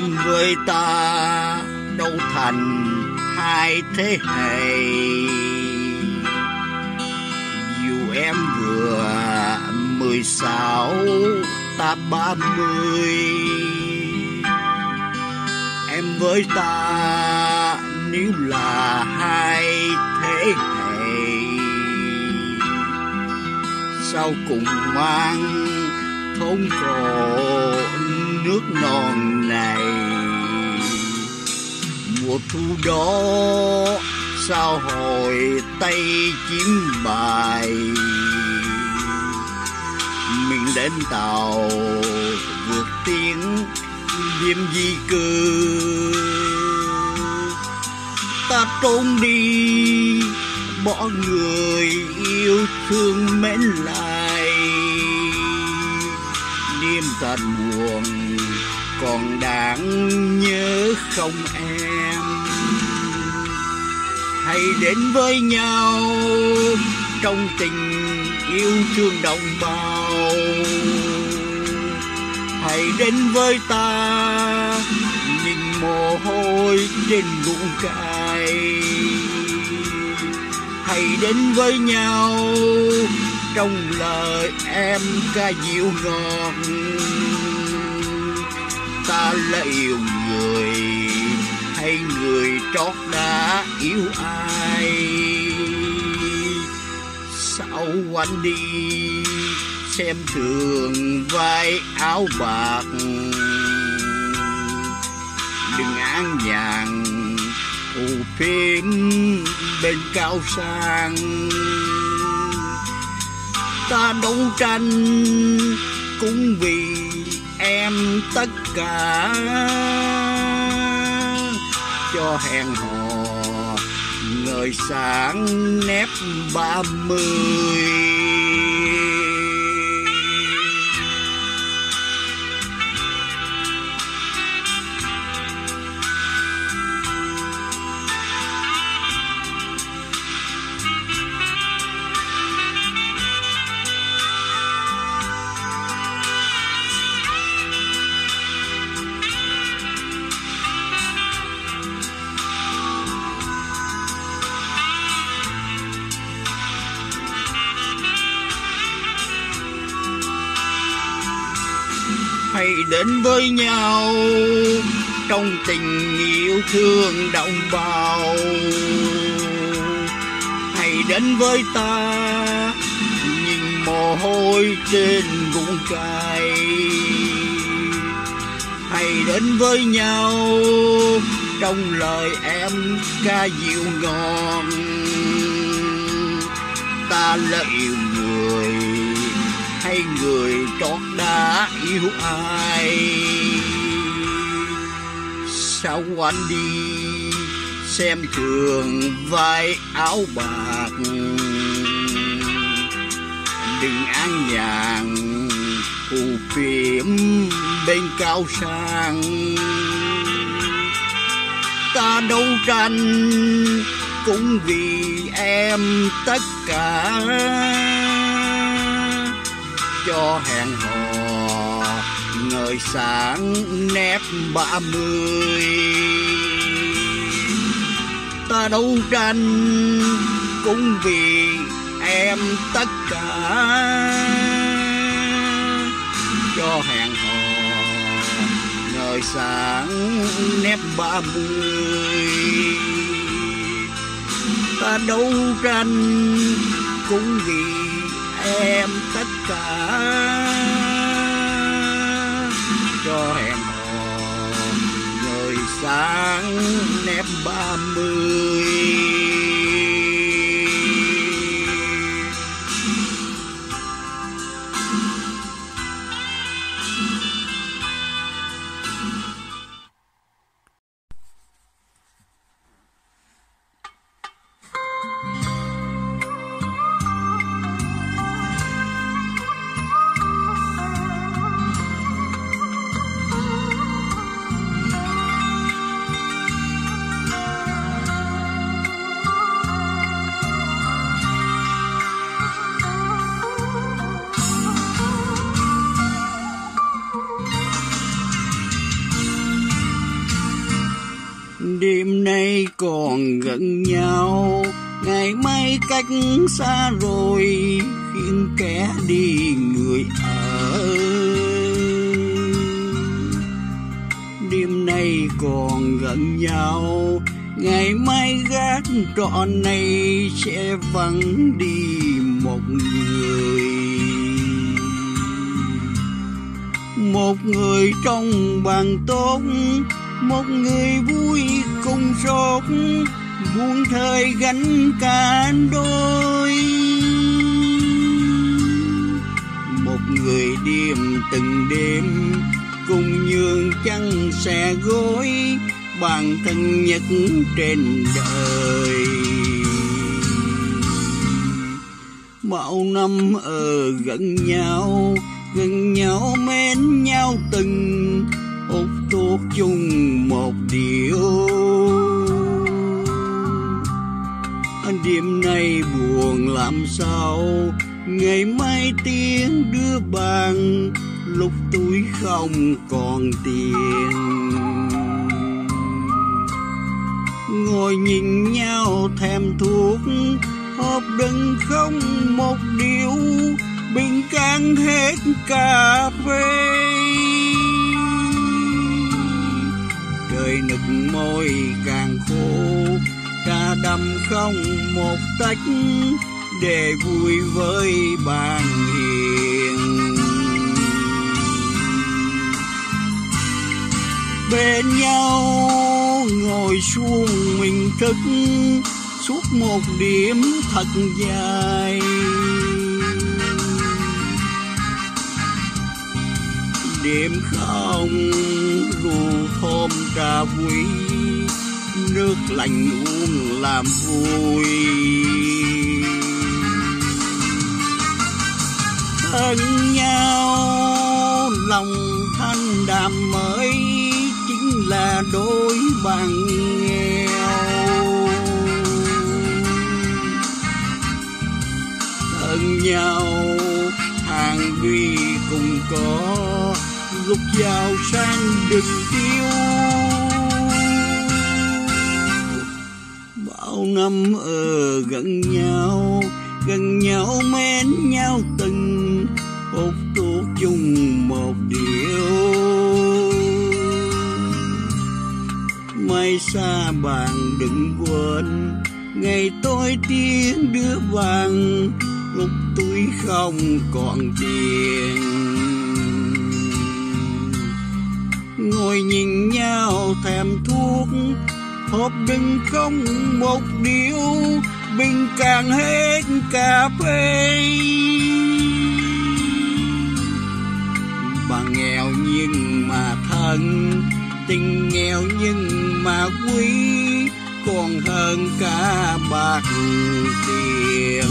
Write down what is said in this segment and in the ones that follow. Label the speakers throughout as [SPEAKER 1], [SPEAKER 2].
[SPEAKER 1] em với ta đâu thành hai thế hệ. Dù em vừa 16 ta 30, em với ta nếu là hai thế hệ, sao cùng mang thôn cổ nước non này. Mùa thu đó sao hồi Tây chiếm bài, mình đến tàu vượt tiếng đêm di cư. Ta trốn đi bỏ người yêu thương mến lại, đêm tan buồn còn đáng nhớ không em. Hãy đến với nhau trong tình yêu thương đồng bào, hãy đến với ta nhìn mồ hôi trên ruộng cày. Hãy đến với nhau trong lời em ca dịu ngọt. Ta là yêu người hay người trót đã yêu ai? Sao anh đi xem thường vai áo bạc, đừng án nhàn phù phiếm bên cao sang. Ta đấu tranh cũng vì em tất cả, cho hẹn hò ngời sáng nép 30. Hãy đến với nhau trong tình yêu thương đồng bào, hãy đến với ta nhìn mồ hôi trên ruộng cày. Hãy đến với nhau trong lời em ca dịu ngon. Ta là yêu người hay người trót đã yêu ai? Sao anh đi xem thường vai áo bạc, đừng án nhàn phù phiếm bên cao sang. Ta đấu tranh cũng vì em tất cả, cho hẹn hò ngời sáng nép 30. Ta đấu tranh cũng vì em tất cả, cho hẹn hò ngời sáng nép 30. Ta đấu tranh cũng vì em tất cả, cho hẹn hò ngời sáng nép 30. Đêm nay còn gần nhau, ngày mai cách xa rồi, khiến kẻ đi người ở. Đêm nay còn gần nhau, ngày mai gác trọn này sẽ vắng đi một người. Một người trong bàn tốt, một người vui cùng sốt, buông thời gánh cả đôi. Một người đêm từng đêm, cùng nhường chăn sẻ gối, bản thân nhất trên đời. Bao năm ở gần nhau mến nhau từng, hút thuốc chung một điếu. Đêm nay buồn làm sao, ngày mai tiếng đưa bàn, lúc túi không còn tiền. Ngồi nhìn nhau thèm thuốc, hộp đựng không một điếu, bình can hết cà phê. Trời nực môi càng khô, trà đậm không một tách, để vui với bạn hiền. Bên nhau ngồi xuống mình thức, suốt một đêm thật dài. Đêm không rượu thơm trà quý, nước lạnh uống làm vui. Thân nhau lòng thanh đàm mới, chính là đôi bạn nghèo. Thân nhau hàng duy cùng có, lúc giàu sang đừng tiêu. Bao năm ở gần nhau mến nhau từng, hút thuốc chung một điếu. Mai xa bạn đừng quên, ngày tôi tiếng đưa vàng, lúc túi không còn tiền. Ngồi nhìn nhau thèm thuốc, hộp đựng không một điếu, bình càng hết cà phê. Bạn nghèo nhưng mà thân, tình nghèo nhưng mà quý, còn hơn cả bạc tiền.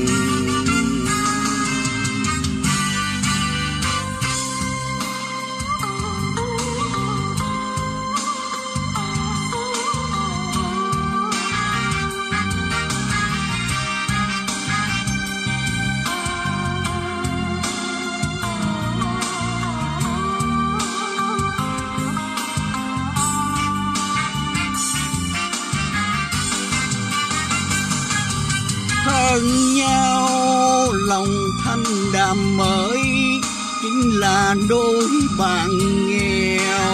[SPEAKER 1] Thân nhau lòng thanh đàm mới, chính là đôi bạn nghèo.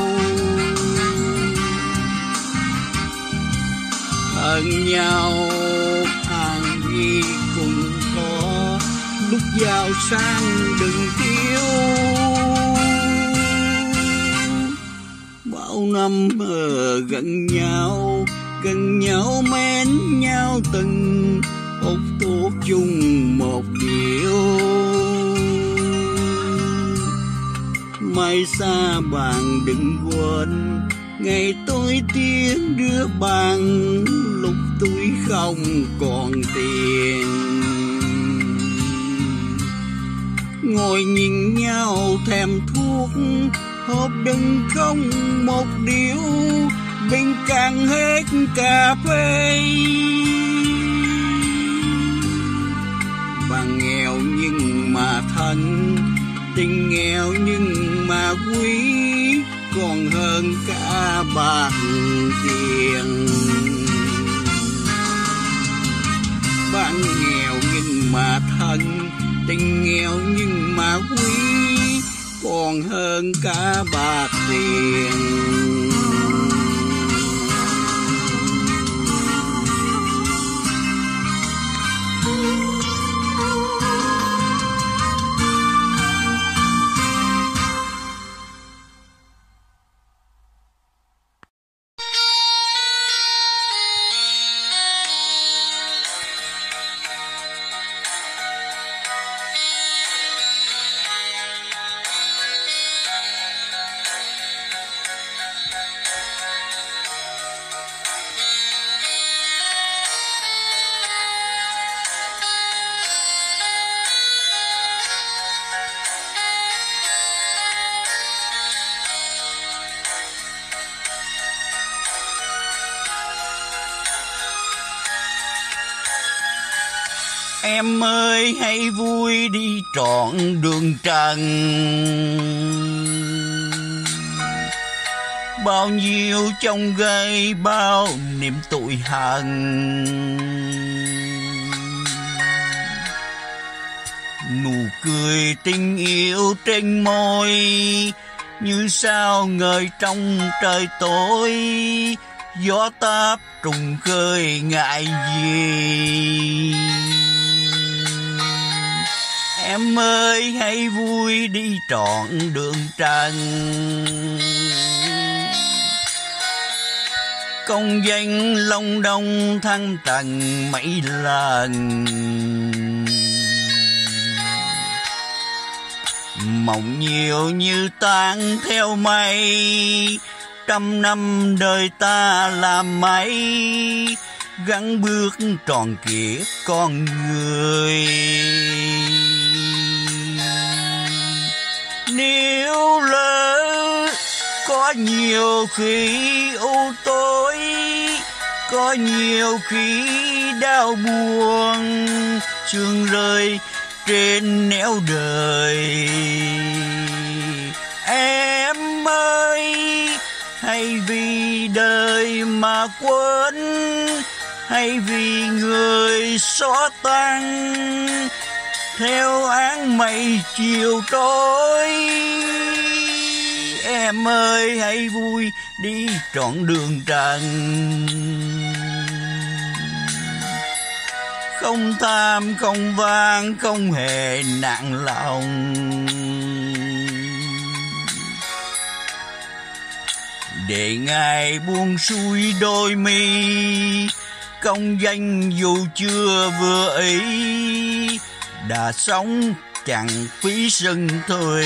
[SPEAKER 1] Thân nhau hàng ghi cùng có, lúc giàu sang đừng thiếu. Bao năm ở gần nhau mến nhau từng, hút thuốc chung một điếu. Mai xa bạn đừng quên, ngày tôi tiếng đưa bàn, lúc túi không còn tiền. Ngồi nhìn nhau thèm thuốc, hộp đựng không một điếu, bình càng hết cà phê. Bạn nghèo nhưng mà thân, tình nghèo nhưng mà quý, còn hơn cả bạc tiền. Bạn nghèo nhưng mà thân, tình nghèo nhưng mà quý, còn hơn cả bạc tiền. Em ơi hãy vui đi trọn đường trần, bao nhiêu chông gai bao niềm tủi hận. Nụ cười tình yêu trên môi như sao ngời trong trời tối, gió táp trùng khơi ngại gì. Em ơi hãy vui đi trọn đường trần, công danh long đong thăng trần mấy lần. Mộng nhiều như tan theo mây, trăm năm đời ta làm mấy, gắng bước tròn kiếp con người. Nếu lỡ có nhiều khi u tối, có nhiều khi đau buồn, sương rơi trên nẻo đời. Em ơi hay vì đời mà quên, hay vì người xóa tan theo áng mây chiều trôi. Em ơi hãy vui đi trọn đường trần, không tham không vang không hề nặng lòng. Để Ngài buông xuôi đôi mi, công danh dù chưa vừa ý, đã sống chẳng phí sân thôi.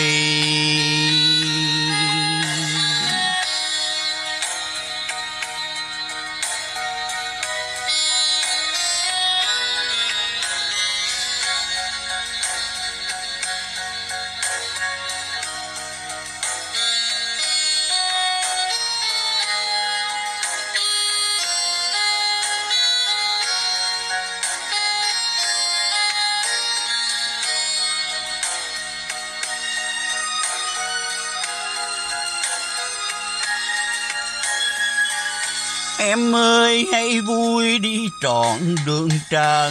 [SPEAKER 1] Em ơi hãy vui đi trọn đường trần,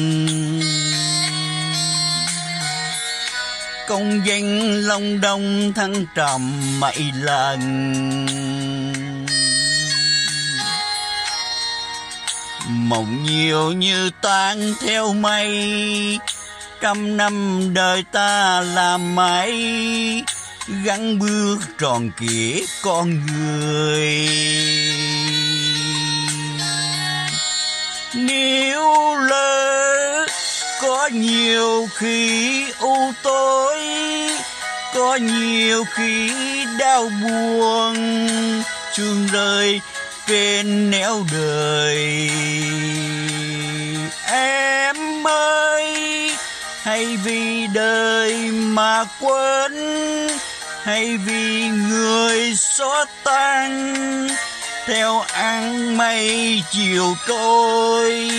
[SPEAKER 1] công danh long đong thăng trầm mấy lần. Mộng nhiều như tan theo mây, trăm năm đời ta làm mấy, gắng bước tròn kiếp con người. Nếu lỡ có nhiều khi u tối, có nhiều khi đau buồn, sương rơi trên nẻo đời. Em ơi hay vì đời mà quên, hay vì người xóa tan theo áng mây chiều trôi.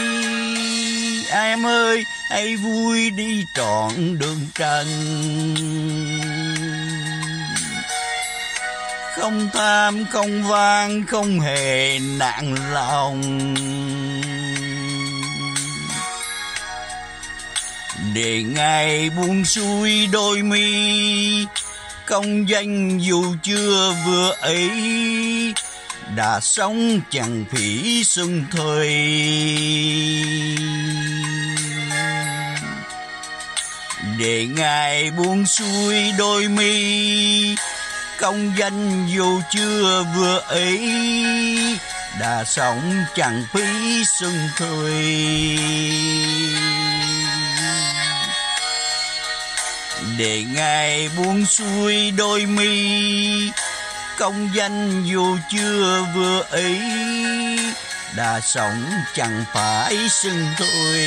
[SPEAKER 1] Em ơi hãy vui đi trọn đường trần, không tham không van không hề nản lòng. Để Ngài buông xuôi đôi mi, công danh dù chưa vừa ấy, đã sống chẳng phí xuân thời. Để Ngài buông xuôi đôi mi, công danh dù chưa vừa ấy, đã sống chẳng phí xuân thời. Để Ngài buông xuôi đôi mi, công danh dù chưa vừa ấy, đã sống chẳng phải xưng thôi.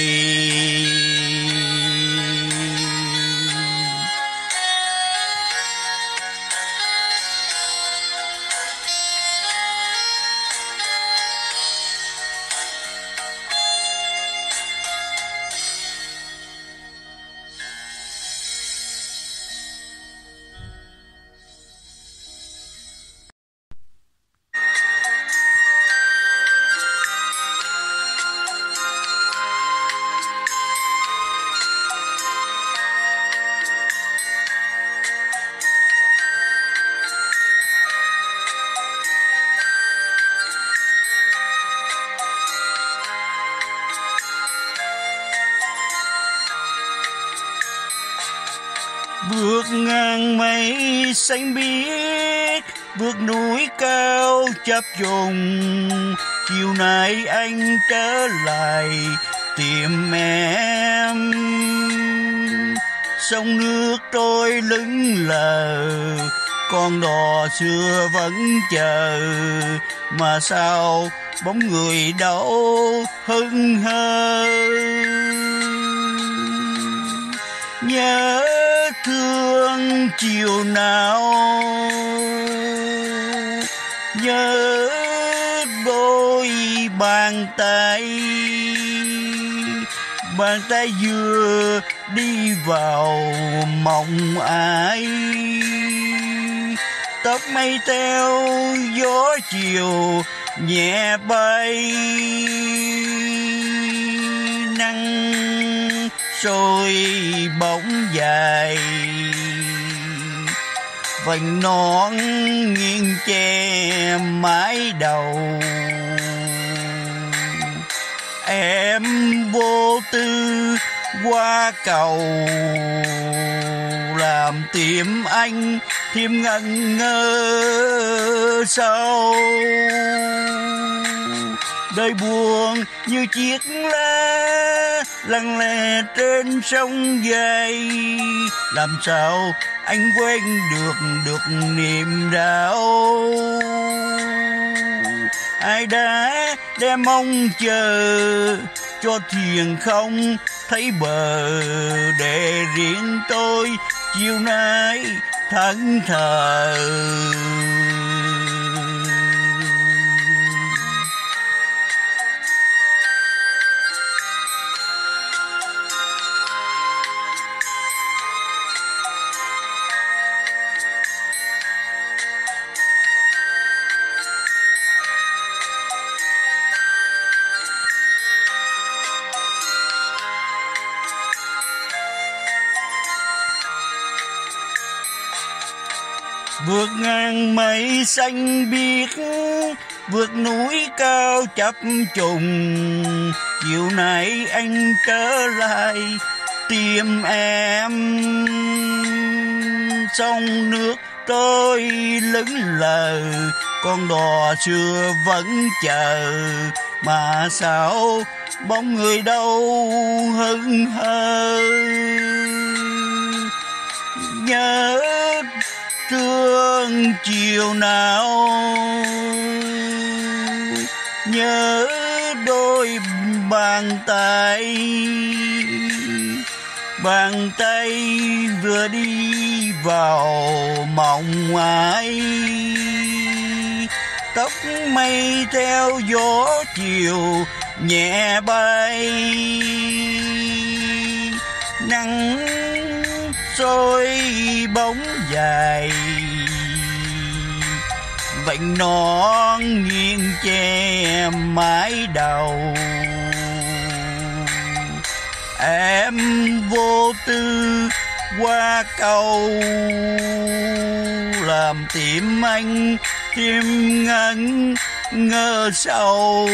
[SPEAKER 1] Bước ngang mây xanh biếc, bước núi cao chập trùng, chiều nay anh trở lại tìm em. Sông nước trôi lững lờ, con đò xưa vẫn chờ, mà sao bóng người đâu hững hờ. Nhớ thương chiều nào, nhớ đôi bàn tay vừa đi vào mộng ai. Tóc mây theo gió chiều nhẹ bay, nắng soi bóng dài, vành nón nghiêng che mái đầu. Em vô tư qua cầu, làm tim anh thêm ngẩn ngơ sâu. Đời buồn như chiếc lá lặng lẽ trên sông dài, làm sao anh quên được niềm đau. Ai đã đem mong chờ cho thuyền không thấy bờ, để riêng tôi chiều nay thẫn thờ. Vượt ngang mây xanh biếc, vượt núi cao chập trùng, chiều nay anh trở lại tìm em. Sông nước trôi lững lờ, con đò xưa vẫn chờ, mà sao bóng người đâu hững hờ. Nhớ thương chiều nào, nhớ đôi bàn tay vừa đi vào mộng ai. Tóc mây theo gió chiều nhẹ bay, nắng soi bóng dài, vành nón nghiêng che mái đầu. Em vô tư qua câu làm tim anh thêm ngẩn ngơ sâu.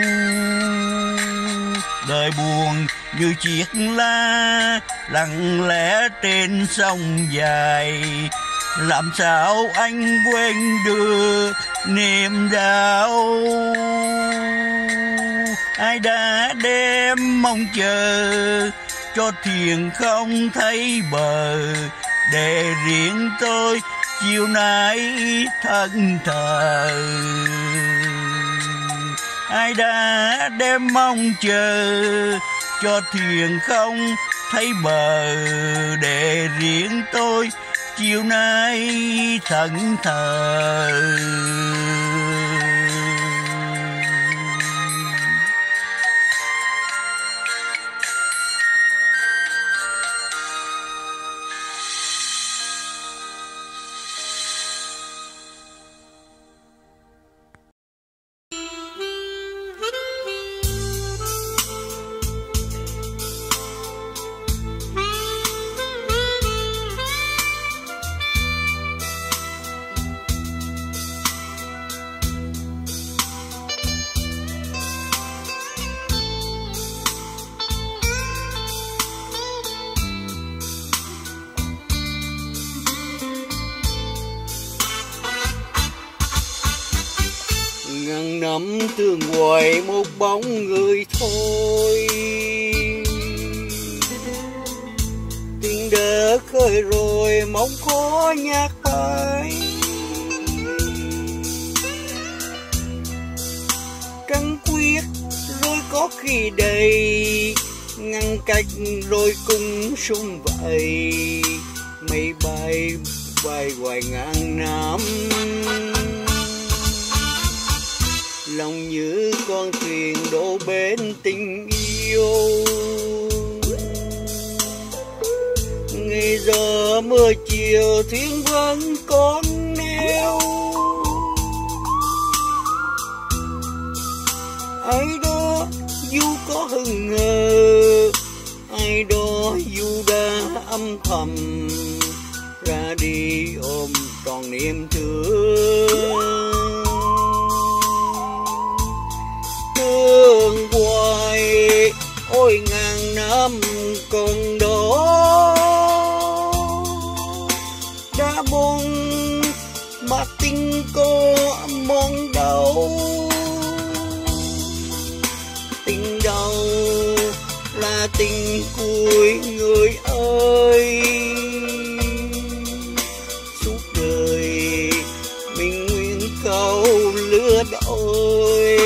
[SPEAKER 1] Đời buồn như chiếc lá lặng lẽ trên sông dài, làm sao anh quên được niềm đau. Ai đã đem mong chờ cho thuyền không thấy bờ, để riêng tôi chiều nay thẫn thờ. Ai đã đem mong chờ cho thuyền không thấy bờ, để riêng tôi chiều nay thẫn thờ.
[SPEAKER 2] Ngàn năm tương hoài một bóng người thôi, tình đã khơi rồi mong khó nhắc phải. Trăng khuyết rồi có khi đầy, ngăn cách rồi cùng sum vầy. Mây bay bay hoài ngàn năm, lòng như con thuyền đổ bên tình yêu. Ngày giờ mưa chiều thuyền vẫn còn neo, ai đó dù có hững hờ, ai đó dù đã âm thầm ra đi ôm trọn niềm thương. Thương hoài ôi ngàn năm còn đó, đã buồn mà tình có mong đâu. Tình đâu là tình cuối người ơi, suốt đời mình nguyện cầu lứa đôi.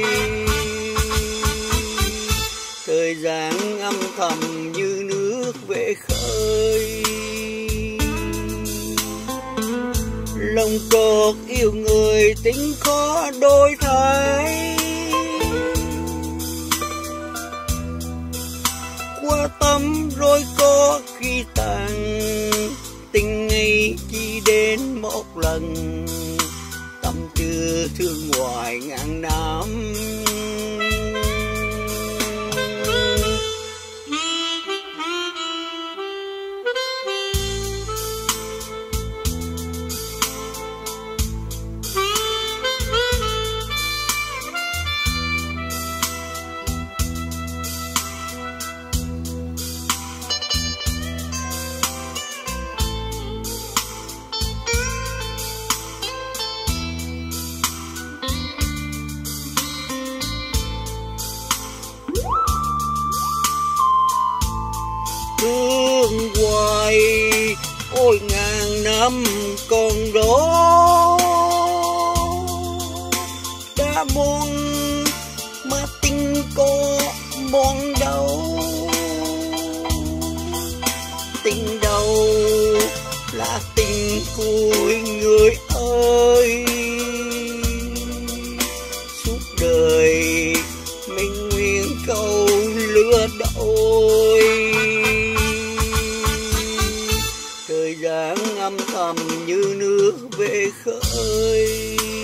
[SPEAKER 2] Thời gian âm thầm như nước về khơi, lòng cột yêu người tính khó đổi thay. Qua tâm rồi có khi tàn, tình ngày chỉ đến một lần, tâm chưa thương hoài ngàn năm. Thương hoài ôi ngàn năm còn đó, đã buồn mà tình có mong đâu. Tình đâu là tình của người ơi, suốt đời mình nguyện cầu lứa đôi. Thời gian âm thầm như nước về khơi,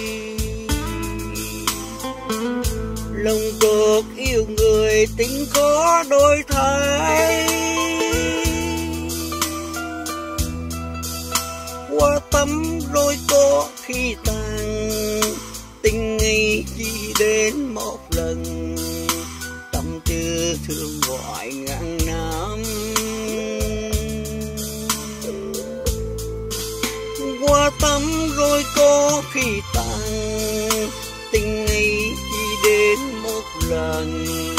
[SPEAKER 2] lòng được yêu người tình có đôi thay. Qua tắm rồi có khi tàn, tình ấy chỉ đến một lần, tâm tư thương gọi ngàn năm. Qua tắm rồi có khi tàn, tình ấy chỉ đến một lần,